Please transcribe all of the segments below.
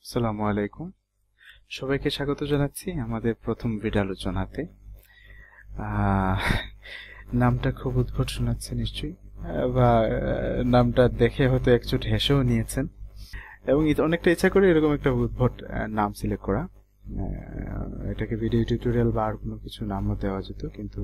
আসসালামু আলাইকুম, সবাইকে স্বাগত জানাচ্ছি আমাদের প্রথম ভিডিও আলোচনাতে। নামটা খুব উদ্ভট শোনাচ্ছে নিশ্চয়ই, বা নামটা দেখে হয়তো একচুট হেসেও নিয়েছেন, এবং অনেকটা ইচ্ছা করে এরকম একটা উদ্ভট নাম সিলেক্ট করা। এটাকে ভিডিও টিউটোরিয়াল বা আর কোনো কিছু নামও দেওয়া যেত, কিন্তু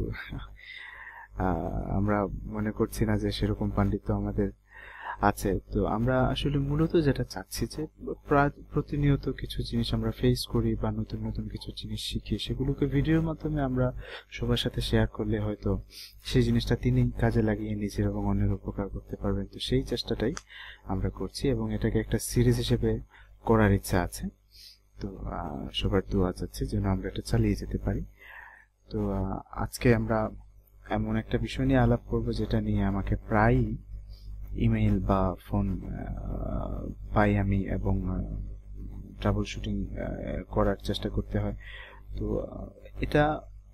আমরা মনে করছি না যে সেরকম পাণ্ডিত্য আমাদের আছে। তো আমরা আসলে মূলত যেটা চাচ্ছি যে প্রতিনিয়ত কিছু জিনিস আমরা ফেস করি বা নতুন নতুন কিছু জিনিস শিখি, সেগুলোকে ভিডিওর মাধ্যমে আমরা সবার সাথে শেয়ার করলে হয়তো সেই জিনিসটা তিনি কাজে লাগিয়ে নিজের এবং অন্যের উপকার করতে পারবেন। তো সেই চেষ্টাটাই আমরা করছি এবং এটাকে একটা সিরিজ হিসেবে করার ইচ্ছা আছে। তো সবার দোয়া চাচ্ছি যেন আমরা এটা চালিয়ে যেতে পারি। তো আজকে আমরা এমন একটা বিষয় নিয়ে আলাপ করব যেটা নিয়ে আমাকে প্রায়ই ইমেইল বা ফোন পাই আমি, এবং ট্রাবল শুটিং করার চেষ্টা করতে হয়। তো এটা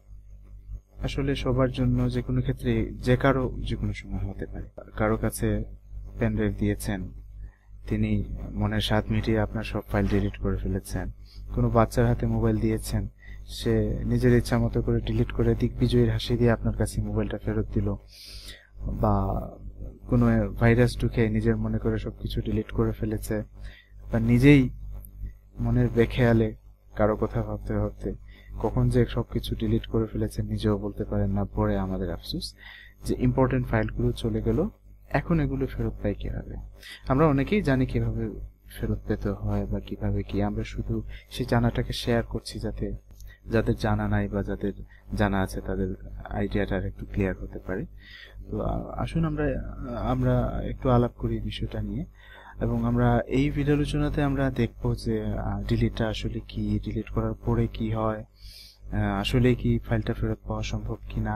আসলে সবার জন্য যে কোনো ক্ষেত্রে যে কারো যে কোনো সময় হতে পারে। কারো কাছে পেন ড্রাইভ দিয়েছেন, তিনি মনের স্বাদ মিটিয়ে আপনার সব ফাইল ডিলিট করে ফেলেছেন। কোনো বাচ্চার হাতে মোবাইল দিয়েছেন, সে নিজের ইচ্ছা মতো করে ডিলিট করে দিগ্বিজয়ীর হাসি দিয়ে আপনার কাছে মোবাইলটা ফেরত দিল, বা কোনো ভাইরাস ঢুকে নিজের মনে করে সবকিছু ডিলিট করে ফেলেছে, বা নিজেই মনের বেখেয়ালে কারো কথা ভাবতে ভাবতে কখন যে সবকিছু ডিলিট করে ফেলেছে নিজেও বলতে পারেন না। পরে আমাদের আফসোস যে ইম্পর্টেন্ট ফাইলগুলো চলে গেল, এখন এগুলো ফেরত পাই কিভাবে। আমরা অনেকেই জানি কিভাবে ফেরত পেতে হয় বা কিভাবে কি, আমরা শুধু সেই জানাটাকে শেয়ার করছি যাতে যাদের জানা নাই বা যাদের জানা আছে তাদের আইডিয়াটা একটু ক্লিয়ার হতে পারে। তো আসুন আমরা একটু আলাপ করি বিষয়টা নিয়ে, এবং আমরা এই ভিডিও আলোচনাতে আমরা দেখব যে ডিলিটটা আসলে কি, ডিলিট করার পরে কি হয়, আসলে কি ফাইলটা ফেরত পাওয়া সম্ভব কিনা,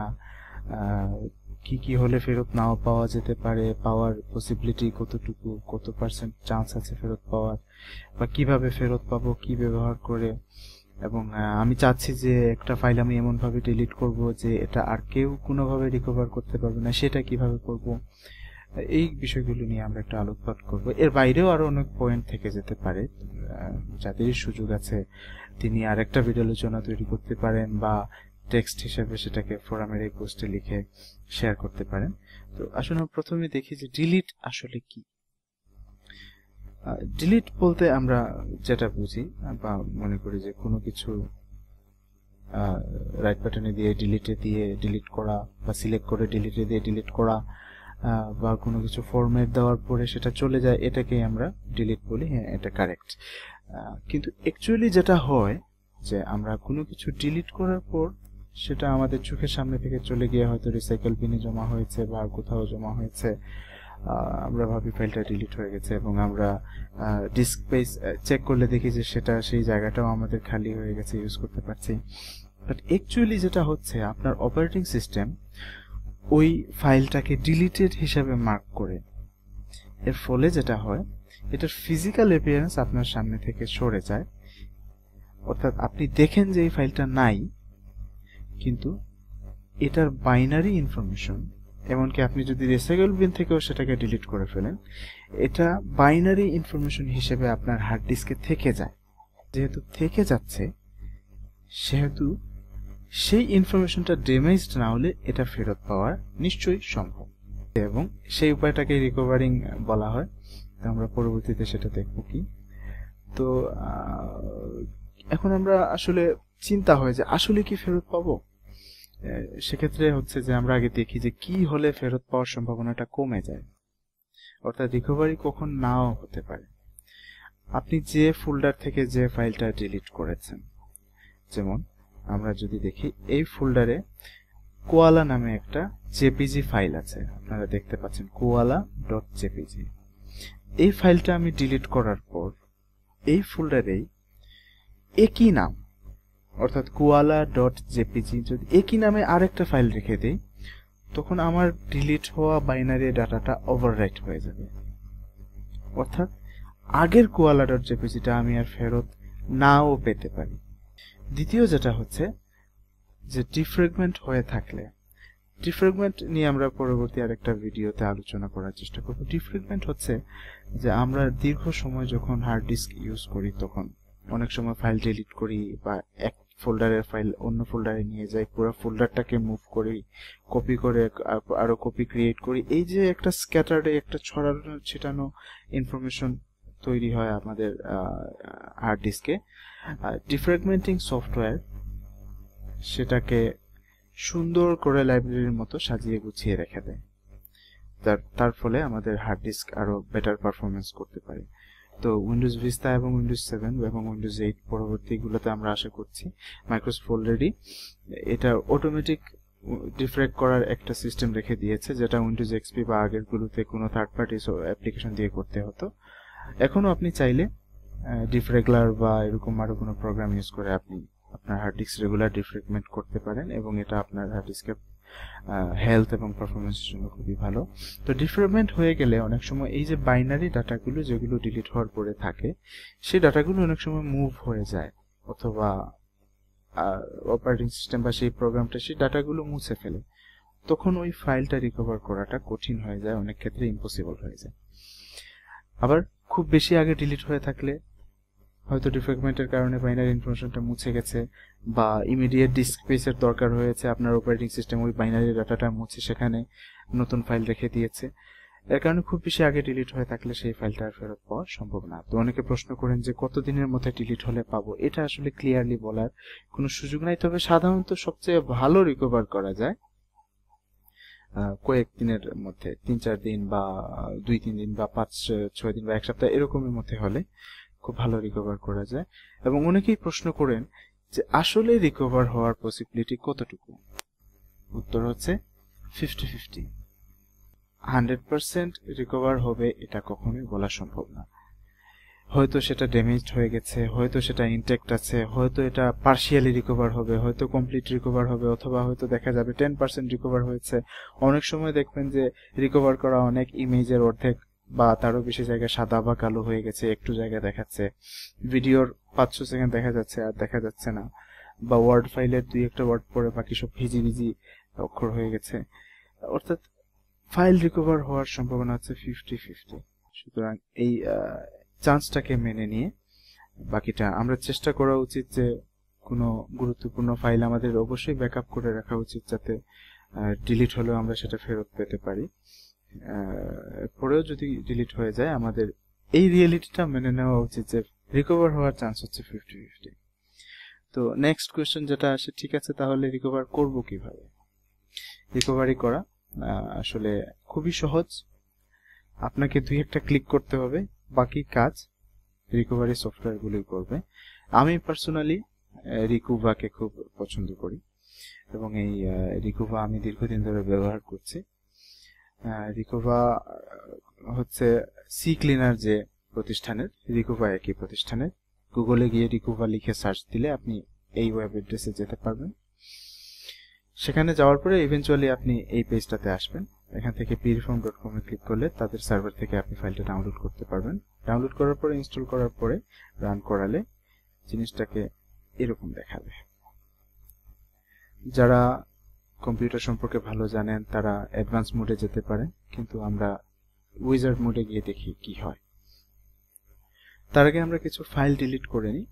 কি কি হলে ফেরত নাও পাওয়া যেতে পারে, পাওয়ার পসিবিলিটি কতটুকু, কত পার্সেন্ট চান্স আছে ফেরত পাওয়ার, বা কিভাবে ফেরত পাবো, কি ব্যবহার করে। এবং আমি চাচ্ছি যে একটা ফাইল আমি এমনভাবে ডিলিট করব যে এটা আর কেউ কোনোভাবে রিকভার করতে পারবে না, সেটা কিভাবে করব। এই বিষয়গুলো নিয়ে আমরা একটা আলোকপাত করব। এর বাইরেও আরো অনেক পয়েন্ট থেকে যেতে পারে, যাদেরই সুযোগ আছে তিনি আরেকটা ভিডিও আলোচনা তৈরি করতে পারেন, বা টেক্সট হিসেবে সেটাকে ফোরামের এই পোস্টে লিখে শেয়ার করতে পারেন। তো আসলে প্রথমে দেখি যে ডিলিট আসলে কি। ডিলিট বলতে আমরা যেটা বুঝি বা মনে করি যে কোনো কিছু রাইট বাটনে দিয়ে ডিলিটে দিয়ে ডিলিট করা, বা সিলেক্ট করে ডিলিটে দিয়ে ডিলিট করা, বা কোনো কিছু ফরম্যাট দেওয়ার পরে সেটা চলে যায়, এটাকেই আমরা ডিলিট বলি। হ্যাঁ, এটা কারেক্ট। কিন্তু অ্যাকচুয়ালি যেটা হয় যে আমরা কোনো কিছু ডিলিট করার পর সেটা আমাদের চোখের সামনে থেকে চলে গিয়ে হয়তো রিসাইকেল বিনে জমা হয়েছে বা কোথাও জমা হয়েছে, আমরা ভাবি ফাইলটা ডিলিট হয়ে গেছে, এবং আমরা ডিস্ক স্পেস চেক করলে দেখি যে সেটা সেই জায়গাটাও আমাদের খালি হয়ে গেছে, ইউজ করতে পারছি। বাট অ্যাকচুয়ালি যেটা হচ্ছে, আপনার অপারেটিং সিস্টেম ওই ফাইলটাকে ডিলিটেড হিসাবে মার্ক করে। এর ফলে যেটা হয়, এটার ফিজিক্যাল অ্যাপিয়ারেন্স আপনার সামনে থেকে সরে যায়, অর্থাৎ আপনি দেখেন যে এই ফাইলটা নাই, কিন্তু এটার বাইনারি ইনফরমেশন, এমনকি আপনি যদি রিসাইকেল বিন থেকেও সেটাকে ডিলিট করে ফেলেন, এটা বাইনারি ইনফরমেশন হিসেবে আপনার হার্ড ডিস্কে থেকে যায়। যেহেতু থেকে যাচ্ছে, সেহেতু সেই ইনফরমেশনটা ড্যামেজড না হলে এটা ফেরত পাওয়া নিশ্চয়ই সম্ভব, এবং সেই উপায়টাকে রিকভারিং বলা হয়। তো আমরা পরবর্তীতে সেটা দেখব কি। তো এখন আমরা আসলে চিন্তা হয় যে আসলে কি ফেরত পাবো। সেক্ষেত্রে হচ্ছে যে আমরা আগে দেখি যে কি হলে ফেরত পাওয়ার সম্ভাবনাটা কমে যায়, অর্থাৎ রিকভারি কখন নাও হতে পারে। আপনি যে ফোল্ডার থেকে যে ফাইলটা ডিলিট করেছেন, যেমন আমরা যদি দেখি এই ফোল্ডারে কোয়ালা নামে একটা জেপিজি ফাইল আছে, আপনারা দেখতে পাচ্ছেন koala.jpg। এই ফাইলটা আমি ডিলিট করার পর এই ফোল্ডারেই একই নাম, অর্থাৎ koala.jpg যদি একই নামে আরেকটা ফাইল রেখে দেই, তখন আমার ডিলিট হওয়া বাইনারি ডাটাটা ওভাররাইট হয়ে যাবে, অর্থাৎ আগের koala.jpgটা আমি আর ফেরত নাও পেতে পারি। দ্বিতীয় যেটা হচ্ছে যে ডিফ্র্যাগমেন্ট হয়ে থাকলে, ডিফ্র্যাগমেন্ট নিয়ে আমরা পরবর্তী আরেকটা ভিডিওতে আলোচনা করার চেষ্টা করব। ডিফ্র্যাগমেন্ট হচ্ছে যে আমরা দীর্ঘ সময় যখন হার্ড ডিস্ক ইউজ করি তখন অনেক সময় ফাইল ডিলিট করি বা এক ফোল্ডারের ফাইল অন্য ফোল্ডারে নিয়ে যাই, পুরো ফোল্ডারটাকে মুভ করি, কপি করে আরো কপি ক্রিয়েট করি। এই যে একটা স্ক্যাটার্ড, একটা ছড়ানো ছিটানো ইনফরমেশন তৈরি হয় আমাদের হার্ড ডিস্কে, ডিফ্র্যাগমেন্টিং সফটওয়্যার সেটাকে সুন্দর করে লাইব্রেরির মতো সাজিয়ে গুছিয়ে রেখে দেয়। তার ফলে আমাদের হার্ড ডিস্ক আরো বেটার পারফরমেন্স করতে পারে। তো উইন্ডোজ ভিস্তা এবং উইন্ডোজ 7 এবং উইন্ডোজ 8 পরবর্তীগুলোতে আমরা আশা করছি মাইক্রোসফট অলরেডি এটা অটোমেটিক ডিফ্র্যাক্ট করার একটা সিস্টেম রেখে দিয়েছে, যেটা উইন্ডোজ এক্সপি বা আগের গুলোতে কোনো থার্ড পার্টি অ্যাপ্লিকেশন দিয়ে করতে হতো। এখনো আপনি চাইলে ডিফ্রেগলার বা এরকম আরো কোনো প্রোগ্রাম ইউজ করে আপনি আপনার হার্ড ডিস্ক রেগুলার ডিফ্র্যাগমেন্ট করতে পারেন এবং এটা আপনার হার্ড ডিস্কের হেলথ এবং পারফরমেন্সের জন্য খুবই ভালো। তো ডিফ্র্যাগমেন্ট হয়ে গেলে অনেক সময় এই যে বাইনারি ডাটাগুলো যেগুলো ডিলিট হওয়ার পরে থাকে, সেই ডাটাগুলো অনেক সময় মুভ হয়ে যায়, অথবা অপারেটিং সিস্টেম বা সেই প্রোগ্রামটা সেই ডাটাগুলো মুছে ফেলে। তখন ওই ফাইলটা রিকভার করাটা কঠিন হয়ে যায়, অনেক ক্ষেত্রে ইম্পসিবল হয়ে যায়। আবার খুব বেশি আগে ডিলিট হয়ে থাকলে হয়তো ডিফ্র্যাগমেন্টের কারণে বাইনারি ইনফরমেশনটা মুছে গেছে বা ইমিডিয়েট ডিস্ক স্পেসের দরকার হয়েছে, আপনার অপারেটিং সিস্টেম ওই বাইনারি ডাটাটা মুছে সেখানে নতুন ফাইল রেখে দিয়েছে। এর কারণে খুব বেশি আগে ডিলিট হয়ে থাকলে সেই ফাইলটা আর ফেরত পাওয়া সম্ভব না। তো অনেকে প্রশ্ন করেন যে কতদিনের মধ্যে ডিলিট হলে পাবো, এটা আসলে ক্লিয়ারলি বলার কোনো সুযোগ নাই। তবে সাধারণত সবচেয়ে ভালো রিকভার করা যায় কয়েক দিনের মধ্যে, 3-4 দিন বা 2-3 দিন বা 5-6 দিন বা এক সপ্তাহ এরকমের মধ্যে হলে খুব ভালো রিকভার করা যায়। এবং অনেকেই প্রশ্ন করেন যে আসলে রিকভার হওয়ার পসিবিলিটি কতটুকু। উত্তর হচ্ছে 50-50। 100% রিকভার হবে এটা কখনোই বলা সম্ভব না। হয়তো সেটা ড্যামেজড হয়ে গেছে, হয়তো সেটা ইনটেক্ট আছে, হয়তো এটা পার্শিয়ালি রিকভার হবে, হয়তো কমপ্লিট রিকভার হবে, অথবা হয়তো দেখা যাবে 10% রিকভার হয়েছে। অনেক সময় দেখবেন যে রিকভার করা অনেক ইমেজের অর্ধেক বা তারও বেশি জায়গায় সাদা বা কালো হয়ে গেছে, একটু জায়গায় দেখাচ্ছে, ভিডিওর 500 সেকেন্ড দেখা যাচ্ছে আর দেখা যাচ্ছে না, বা ওয়ার্ড ফাইলের 2-1টা ওয়ার্ড পরে বাকি সব ভিজি ভিজি অক্ষর হয়ে গেছে। অর্থাৎ ফাইল রিকভার হওয়ার সম্ভাবনা হচ্ছে 50-50। সুতরাং এই চান্সটাকে মেনে নিয়ে বাকিটা আমরা চেষ্টা করা উচিত যে কোনো গুরুত্বপূর্ণ ফাইল আমাদের অবশ্যই ব্যাকআপ করে রাখা উচিত, যাতে ডিলিট হলেও আমরা সেটা ফেরত পেতে পারি। পরেও যদি ডিলিট হয়ে যায় আমাদের এই রিয়েলিটিটা মেনে নেওয়া উচিত যে রিকভার হওয়ার চান্স হচ্ছে 50-50। তো নেক্সট কোয়েশ্চেন যেটা আসে, ঠিক আছে তাহলে রিকভার করব কিভাবে? রিকভারি করা আসলে খুবই সহজ। আপনাকে 2-1টা ক্লিক করতে হবে, বাকি কাজ রিকভারি সফটওয়্যারগুলোই করবে। আমি পার্সোনালি রিকুভাকে খুব পছন্দ করি এবং এই রিকুভা আমি দীর্ঘদিন ধরে ব্যবহার করছি। রিকুভা হচ্ছে সি ক্লিনার যে প্রতিষ্ঠানের, রিকুভা একই প্রতিষ্ঠানের। গুগলে গিয়ে রিকুভা লিখে সার্চ দিলে আপনি এই ওয়েব অ্যাড্রেসে যেতে পারবেন। সেখানে যাওয়ার পরে ইভেন্চুয়ালি আপনি এই পেজটাতে আসবেন। এখান থেকে preform.com এ ক্লিক করলে তাদের সার্ভার থেকে আপনি ফাইলটা ডাউনলোড করতে পারবেন। ডাউনলোড করার পরে ইনস্টল করার পরে রান করালে জিনিসটাকে এরকম দেখাবে। যারা কম্পিউটার সম্পর্কে ভালো জানেন তারা অ্যাডভান্স মোডে যেতে পারেন, কিন্তু আমরা উইজার্ড মোডে গিয়ে দেখি কি হয়। তার আগে আমরা কিছু ফাইল ডিলিট করে নিই।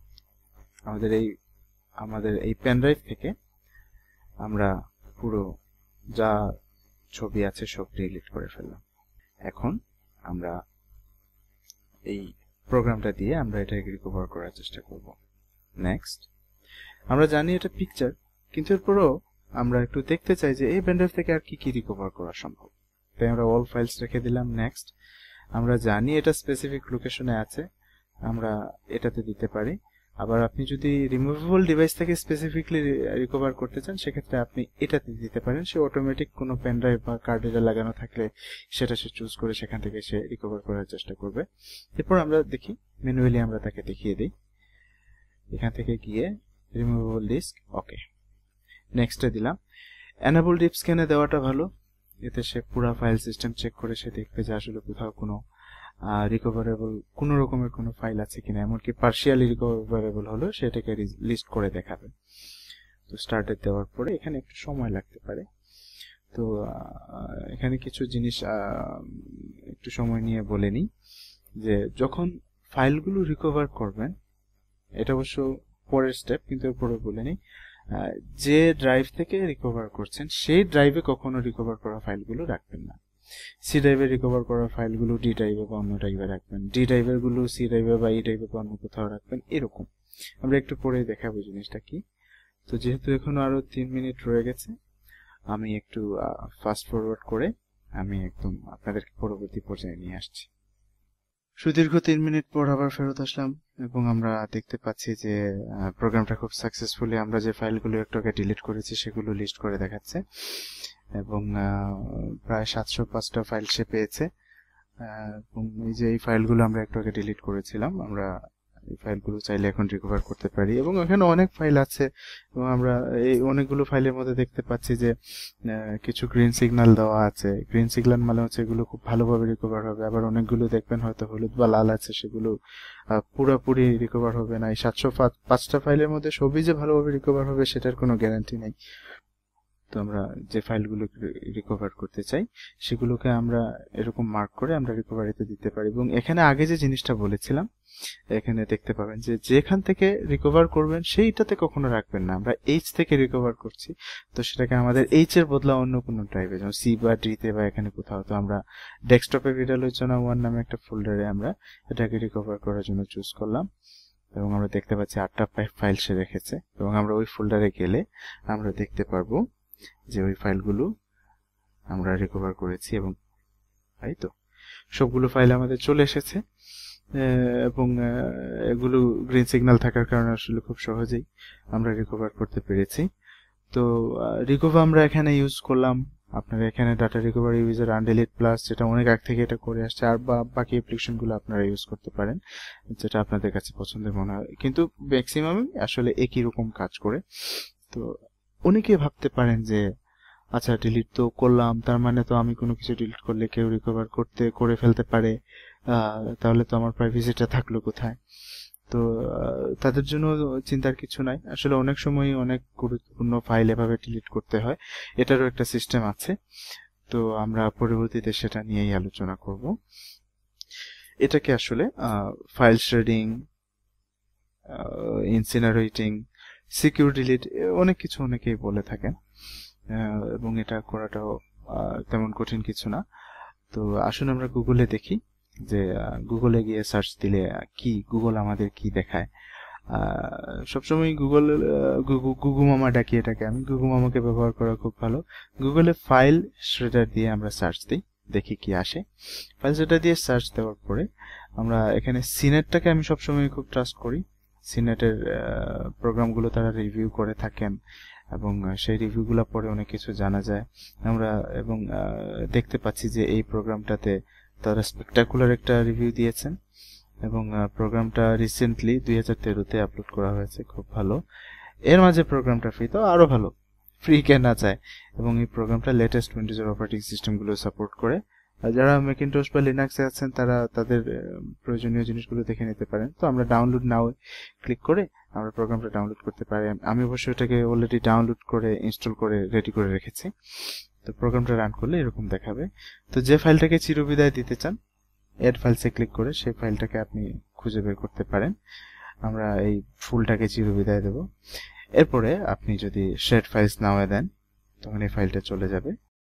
আমাদের এই পেন ড্রাইভ থেকে আমরা পুরো যা ছবি আছে সব ডিলিট করে ফেললাম। এখন আমরা এই প্রোগ্রামটা দিয়ে আমরা এটাকে রিকভার করার চেষ্টা করব। নেক্সট, আমরা জানি এটা পিকচার, কিন্তু এরপরও আমরা একটু দেখতে চাই যে এই পেন ড্রাইভ থেকে আর কি কি রিকভার করা সম্ভব। তাই আমরা অল ফাইলস রেখে দিলাম। নেক্সট, আমরা জানি এটা স্পেসিফিক লোকেশনে আছে, আমরা এটাতে দিতে পারি। আবার আপনি যদি রিমুভেবল ডিভাইস থেকে স্পেসিফিকলি রিকভার করতে চান সেক্ষেত্রে আপনি এটাতে দিতে পারেন। সে অটোমেটিক কোনো পেন ড্রাইভ বা কার্ড রিডার লাগানো থাকলে সেটা সে চুজ করে সেখান থেকে সে রিকভার করার চেষ্টা করবে। এরপর আমরা দেখি ম্যানুয়ালি আমরা তাকে দেখিয়ে দিই। এখান থেকে গিয়ে রিমুভেবল ডিস্ক, ওকে, নেক্সটে দিলাম। এনাবল ডিপ স্ক্যানে দেওয়াটা ভালো, এতে সে পুরো ফাইল সিস্টেম চেক করে সে দেখবে যে আসলে কোথাও কোনো রিকভারেবল কোনো রকমের কোনো ফাইল আছে কিনা, এমনকি পার্শিয়ালি রিকভারেবল হলো সেটাকে লিস্ট করে দেখাবে। তো স্টার্টে দেওয়ার পরে এখানে একটু সময় লাগতে পারে। তো এখানে কিছু জিনিস একটু সময় নিয়ে বলে নিই যে যখন ফাইলগুলো রিকভার করবেন, এটা অবশ্য পরের স্টেপ, কিন্তু এরপরে বলে নিই, যে ড্রাইভ থেকে রিকভার করছেন সেই ড্রাইভে কখনো রিকভার করা ফাইলগুলো রাখবেন না। সি ড্রাইভে রিকভার করা ফাইলগুলো ডি ড্রাইভে বা অন্য ড্রাইভে রাখবেন, ডি ড্রাইভের গুলো সি ড্রাইভে বা ই ড্রাইভে বা অন্য কোথাও রাখবেন, এরকম। আমরা একটু পরে দেখাবো জিনিসটা কি। তো যেহেতু এখনো আরো 3 মিনিট রয়ে গেছে, আমি একটু ফাস্ট ফরওয়ার্ড করে আমি একদম আপনাদেরকে পরবর্তী পর্যায়ে নিয়ে আসছি। সুদীর্ঘ 3 মিনিট পর আবার ফেরত আসলাম এবং আমরা দেখতে পাচ্ছি যে প্রোগ্রামটা খুব সাকসেসফুলি আমরা যে ফাইলগুলো একটু আগে ডিলিট করেছি সেগুলো লিস্ট করে দেখাচ্ছে এবং প্রায় 705টা ফাইল সে পেয়েছে। এবং এই যে এই ফাইলগুলো আমরা একটু আগে ডিলিট করেছিলাম, আমরা এই ফাইলগুলো চাইলে এখন রিকভার করতে পারি এবং এখানে অনেক ফাইল আছে এবং আমরা এই অনেকগুলো ফাইলের মধ্যে দেখতে পাচ্ছি যে কিছু গ্রিন সিগন্যাল দেওয়া আছে। গ্রিন সিগন্যাল মানে হচ্ছে এগুলো খুব ভালোভাবে রিকভার হবে, আবার অনেকগুলো দেখবেন হয়তো হলুদ বা লাল আছে, সেগুলো পুরোপুরি রিকভার হবে না। এই 705টা ফাইলের মধ্যে সবই যে ভালোভাবে রিকভার হবে সেটার কোনো গ্যারান্টি নেই। তো আমরা যে ফাইলগুলো রিকভার করতে চাই সেগুলোকে আমরা এরকম মার্ক করে আমরা রিকভারিতে দিতে পারি। এবং এখানে আগে যে জিনিসটা বলেছিলাম, এখানে দেখতে পাবেন যে যেখান থেকে রিকভার করবেন সেইটাতে কখনো রাখবেন না। আমরা এইচ থেকে রিকভার করছি, তো সেটাকে আমাদের এইচ এর বদলা অন্য কোনো ড্রাইভে, যেমন সি বা ডিতে বা এখানে কোথাও, তো আমরা ডেস্কটপে বিড়ালোচনা 1 নামে একটা ফোল্ডারে আমরা এটাকে রিকভার করার জন্য চুজ করলাম এবং আমরা দেখতে পাচ্ছি 8টা ফাইল সে রেখেছে এবং আমরা ওই ফোল্ডারে গেলে আমরা দেখতে পারবো যে ওই ফাইলগুলো আমরা রিকভার করেছি এবং তাই তো সবগুলো ফাইল আমাদের চলে এসেছে এবং এগুলো গ্রিন সিগন্যাল থাকার কারণে আসলে খুব সহজেই আমরা রিকভার করতে পেরেছি। তো রিকভার আমরা এখানে ইউজ করলাম, আপনারা এখানে data recovery user undelete plus, যেটা অনেক আগ থেকে এটা করে আসছে, আর বাকি অ্যাপ্লিকেশনগুলো আপনারা ইউজ করতে পারেন যেটা আপনাদের কাছে পছন্দের মনে হয়, কিন্তু ম্যাক্সিমামই আসলে একই রকম কাজ করে। তো অনেকে ভাবতে পারেন যে আচ্ছা ডিলিট তো করলাম, তার মানে তো আমি কোনো কিছু ডিলিট করলে কেউ রিকভার করে ফেলতে পারে, তাহলে তো আমার প্রাইভেসিটা থাকলো কোথায়? তো তাদের জন্য চিন্তার কিছু নাই। আসলে অনেক সময় অনেক গুরুত্বপূর্ণ ফাইল এভাবে ডিলিট করতে হয়, এটারও একটা সিস্টেম আছে। তো আমরা পরবর্তীতে সেটা নিয়েই আলোচনা করব। এটাকে আসলে file shredding, incinerating, secure delete, অনেক কিছু অনেকেই বলে থাকেন এবং এটা করাটাও তেমন কঠিন কিছু না। তো আসুন আমরা গুগলে দেখি যে গুগলে গিয়ে সার্চ দিলে কি গুগল আমাদের কি দেখায়। সবসময় গুগু মামা ডাকি এটাকে, আমি গুগু মামাকে ব্যবহার করা খুব ভালো। গুগলে ফাইল শ্রেডার দিয়ে আমরা সার্চ দিই, দেখি কি আসে। ফাইল শ্রেডার দিয়ে সার্চ দেওয়ার পরে আমরা এখানে সিনেটটাকে আমি সবসময় খুব ট্রাস্ট করি। সিনেটের প্রোগ্রামগুলো তারা রিভিউ করে থাকেন এবং সেই রিভিউগুলো পরে অনেক কিছু জানা যায় আমরা, এবং দেখতে পাচ্ছি যে এই প্রোগ্রামটাতে তারা স্পেকটাকুলার একটা রিভিউ দিয়েছেন এবং প্রোগ্রামটা রিসেন্টলি 2013-তে আপলোড করা হয়েছে, খুব ভালো। এর মাঝে প্রোগ্রামটা ফ্রি, তো আরো ভালো, ফ্রি কেনা যায় এবং এই প্রোগ্রামটা লেটেস্ট উইন্ডোজের অপারেটিং সিস্টেমগুলো সাপোর্ট করে। যারা ম্যাকিনটশ বা লিনাক্সে আছেন তারা তাদের প্রয়োজনীয় জিনিসগুলো দেখে নিতে পারেন। তো আমরা ডাউনলোড নাও ক্লিক করে আমরা প্রোগ্রামটা ডাউনলোড করতে পারি। আমি অবশ্য এটাকে অলরেডি ডাউনলোড করে ইনস্টল করে রেডি করে রেখেছি। তো প্রোগ্রামটা রান করলে এরকম দেখাবে। তো যে ফাইলটাকে চিরবিদায় দিতে চান, এড ফাইলসে ক্লিক করে সেই ফাইলটাকে আপনি খুঁজে বের করতে পারেন। আমরা এই ফুলটাকে চিরবিদায় দেব। এরপরে আপনি যদি শেড ফাইলস নাও দেন তখন এই ফাইলটা চলে যাবে।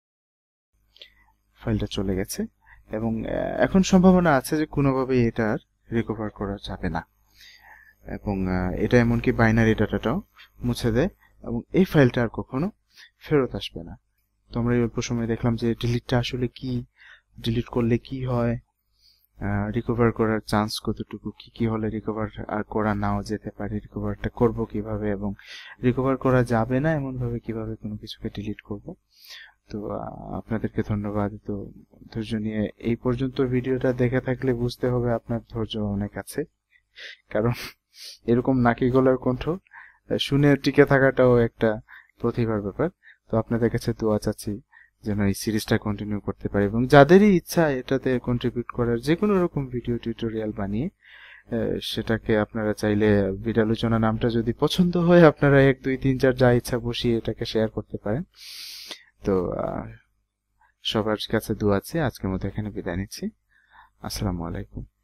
ফাইলটা চলে গেছে এবং এখন সম্ভাবনা আছে যে কোনোভাবেই এটা আর রিকভার করা যাবে না এবং এটা এমনকি বাইনারি ডাটাটাও মুছে দেয় এবং এই ফাইলটা আর কখনো ফেরত আসবে না। তো আমরা এই অল্প সময় দেখলাম যে ডিলিটটা আসলে কি, ডিলিট করলে কি হয়, রিকভার করার চান্স কতটুকু, কি হলে রিকভার আর করা নাও যেতে পারে, রিকভারটা করব কিভাবে এবং রিকভার করা যাবে না এমন ভাবে কিভাবে কোনো কিছুকে ডিলিট করব। তো আপনাদেরকে ধন্যবাদ। তো ধৈর্য নিয়ে এই পর্যন্ত ভিডিওটা দেখে থাকলে বুঝতে হবে আপনার ধৈর্য অনেক আছে, কারণ এরকম নাকি গলার কণ্ঠ শুনে টিকে থাকাটাও একটা প্রতিভার ব্যাপার। তো আপনাদের কাছে দোয়া চাচ্ছি যেন এই সিরিজটা কন্টিনিউ করতে পারি এবং যাদেরই ইচ্ছা এটাতে কন্ট্রিবিউট করার, যে কোনো রকম ভিডিও টিউটোরিয়াল বানিয়ে সেটাকে আপনারা চাইলে বিড়ালোচনা নামটা যদি পছন্দ হয় আপনারা 1 2 3 4 যা ইচ্ছা বসিয়ে এটাকে শেয়ার করতে পারেন। তো সবার কাছে দোয়া আছে। আজকের মতো এখানে বিদায় নিচ্ছি। আসসালামু আলাইকুম।